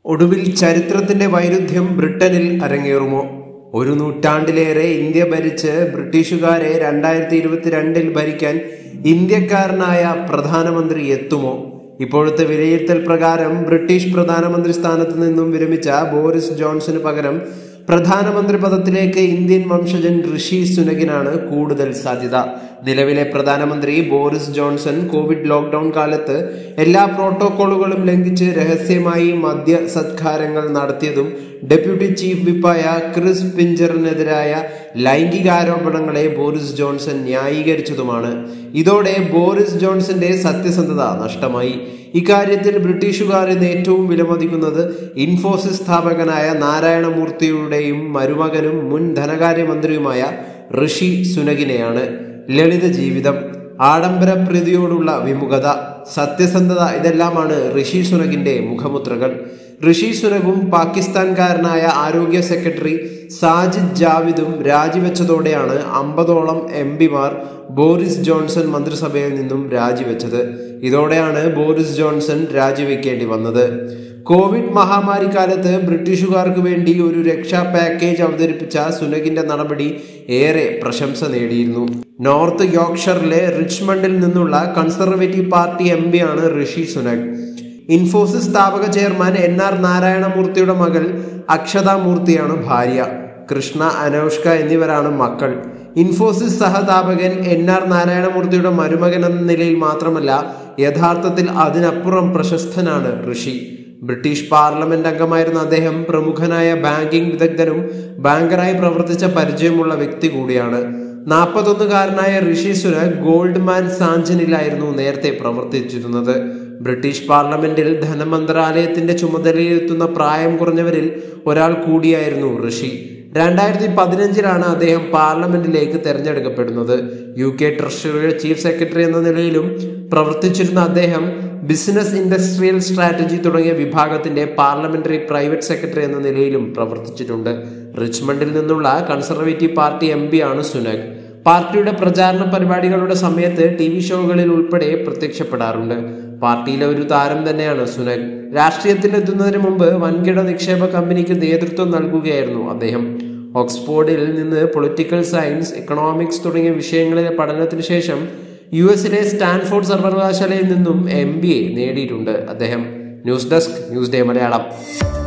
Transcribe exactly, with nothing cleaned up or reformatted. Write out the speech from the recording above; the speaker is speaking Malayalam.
ഒടുവിൽ ചരിത്രത്തിന്റെ വൈരുദ്ധ്യം ബ്രിട്ടനിൽ അരങ്ങേറുമോ? ഒരു നൂറ്റാണ്ടിലേറെ ഇന്ത്യ ഭരിച്ച് ബ്രിട്ടീഷുകാരെ രണ്ടായിരത്തി ഇരുപത്തിരണ്ടിൽ ഭരിക്കാൻ ഇന്ത്യക്കാരനായ പ്രധാനമന്ത്രി എത്തുമോ? ഇപ്പോഴത്തെ വിലയിരുത്തൽ പ്രകാരം ബ്രിട്ടീഷ് പ്രധാനമന്ത്രി സ്ഥാനത്ത് നിന്നും വിരമിച്ച ബോറിസ് ജോൺസന് പകരം പ്രധാനമന്ത്രി പദത്തിലേക്ക് ഇന്ത്യൻ വംശജൻ ഋഷി സുനകിനാണ് കൂടുതൽ സാധ്യത. നിലവിലെ പ്രധാനമന്ത്രി ബോറിസ് ജോൺസൺ കോവിഡ് ലോക്ക്ഡൌൺ കാലത്ത് എല്ലാ പ്രോട്ടോകോളുകളും ലംഘിച്ച് രഹസ്യമായി മദ്യ സത്കാരങ്ങൾ നടത്തിയതും ഡെപ്യൂട്ടി ചീഫ് വിപ്പായ ക്രിസ് പിഞ്ചറിനെതിരായ ലൈംഗികാരോപണങ്ങളെ ബോറിസ് ജോൺസൺ ന്യായീകരിച്ചതുമാണ്. ഇതോടെ ബോറിസ് ജോൺസന്റെ സത്യസന്ധത നഷ്ടമായി. ഇക്കാര്യത്തിൽ ബ്രിട്ടീഷുകാർ ഇന്ന് ഏറ്റവും വിലമതിക്കുന്നത് ഇൻഫോസിസ് സ്ഥാപകനായ നാരായണമൂർത്തിയുടെയും മരുമകനും മുൻ ധനകാര്യമന്ത്രിയുമായ ഋഷി സുനകിനെയാണ്. ലളിത ജീവിതം, ആഡംബര പ്രീതിയോടുള്ള വിമുഖത, സത്യസന്ധത ഇതെല്ലാമാണ് ഋഷി സുനകിന്റെ മുഖമുദ്രകൾ. ഋഷി സുനകും പാകിസ്ഥാൻകാരനായ ആരോഗ്യ സെക്രട്ടറി സാജിദ് ജാവിദും രാജിവെച്ചതോടെയാണ് അമ്പതോളം എം പിമാർ ബോറിസ് ജോൺസൺ മന്ത്രിസഭയിൽ നിന്നും രാജിവെച്ചത്. ഇതോടെയാണ് ബോറിസ് ജോൺസൺ രാജിവെക്കേണ്ടി വന്നത്. കോവിഡ് മഹാമാരി കാലത്ത് ബ്രിട്ടീഷുകാർക്ക് വേണ്ടി ഒരു രക്ഷാ പാക്കേജ് അവതരിപ്പിച്ച സുനകിന്റെ നടപടി ഏറെ പ്രശംസ നേടിയിരുന്നു. നോർത്ത് യോർക്ക്ഷയറിലെ റിച്ച്മണ്ടിൽ നിന്നുള്ള കൺസർവേറ്റീവ് പാർട്ടി എം പിയാണ് ഋഷി സുനക്. ഇൻഫോസിസ് സ്ഥാപക ചെയർമാൻ എൻ ആർ നാരായണമൂർത്തിയുടെ മകൾ അക്ഷത മൂർത്തിയാണ് ഭാര്യ. കൃഷ്ണ, അനൗഷ്ക എന്നിവരാണ് മക്കൾ. ഇൻഫോസിസ് സഹസ്ഥാപകൻ എൻ ആർ നാരായണമൂർത്തിയുടെ മരുമകൻ എന്ന നിലയിൽ മാത്രമല്ല, യഥാർത്ഥത്തിൽ അതിനപ്പുറം പ്രശസ്തനാണ് ഋഷി. ബ്രിട്ടീഷ് പാർലമെന്റ് അംഗമായിരുന്ന അദ്ദേഹം പ്രമുഖനായ ബാങ്കിംഗ് വിദഗ്ധനും ബാങ്കറായി പ്രവർത്തിച്ച പരിചയമുള്ള വ്യക്തി കൂടിയാണ്. നാൽപ്പത്തൊന്നുകാരനായ ഋഷി സുനക് ഗോൾഡ്മാൻ സാഞ്ചനിലായിരുന്നു നേരത്തെ പ്രവർത്തിച്ചിരുന്നത്. ബ്രിട്ടീഷ് പാർലമെന്റിൽ ധനമന്ത്രാലയത്തിന്റെ ചുമതലയിലെത്തുന്ന പ്രായം കുറഞ്ഞവരിൽ ഒരാൾ കൂടിയായിരുന്നു ഋഷി. രണ്ടായിരത്തി പതിനഞ്ചിലാണ് അദ്ദേഹം പാർലമെന്റിലേക്ക് തെരഞ്ഞെടുക്കപ്പെടുന്നത്. യു കെ ട്രഷറിയുടെ ചീഫ് സെക്രട്ടറി എന്ന നിലയിലും പ്രവർത്തിച്ചിരുന്ന അദ്ദേഹം ബിസിനസ് ഇൻഡസ്ട്രിയൽ സ്ട്രാറ്റജി തുടങ്ങിയ വിഭാഗത്തിന്റെ പാർലമെന്ററി പ്രൈവറ്റ് സെക്രട്ടറി എന്ന നിലയിലും പ്രവർത്തിച്ചിട്ടുണ്ട്. റിച്ച്മണ്ടിൽ നിന്നുള്ള കൺസർവേറ്റീവ് പാർട്ടി എം പി ആണ് സുനക്. പാർട്ടിയുടെ പ്രചാരണ പരിപാടികളുടെ സമയത്ത് ടി വി ഷോകളിൽ ഉൾപ്പെടെ പ്രത്യക്ഷപ്പെടാറുണ്ട്. പാർട്ടിയിലെ ഒരു താരം തന്നെയാണ് സുനക്. രാഷ്ട്രീയത്തിലെത്തുന്നതിന് മുമ്പ് വൻകിട നിക്ഷേപ കമ്പനിക്ക് നേതൃത്വം നൽകുകയായിരുന്നു അദ്ദേഹം. ഓക്സ്ഫോർഡിൽ നിന്ന് പൊളിറ്റിക്കൽ സയൻസ്, എക്കണോമിക്സ് തുടങ്ങിയ വിഷയങ്ങളിലെ പഠനത്തിന് ശേഷം യു എസിലെ സ്റ്റാൻഫോർഡ് സർവകലാശാലയിൽ നിന്നും എം ബി എ നേടിയിട്ടുണ്ട് അദ്ദേഹം. News desk, news day Malayalam.